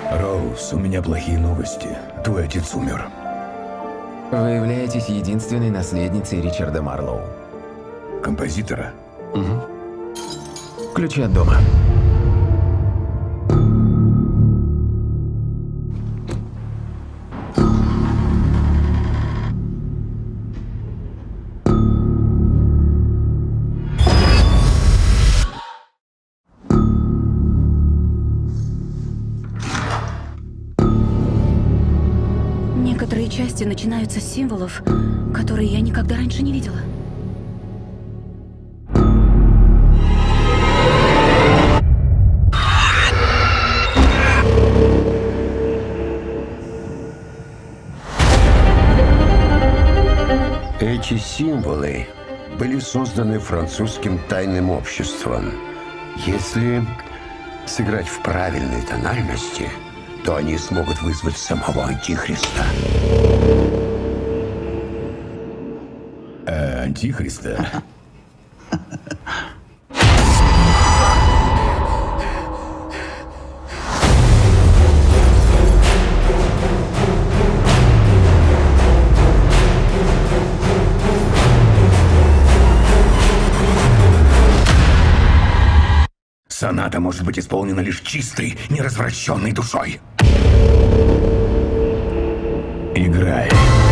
Роуз, у меня плохие новости. Твой отец умер. Вы являетесь единственной наследницей Ричарда Марлоу. Композитора? Ключи от дома. Некоторые части начинаются с символов, которые я никогда раньше не видела. Эти символы были созданы французским тайным обществом. Если сыграть в правильной тональности, то они смогут вызвать самого Антихриста. Антихриста? Соната может быть исполнена лишь чистой, неразвращенной душой. Играй.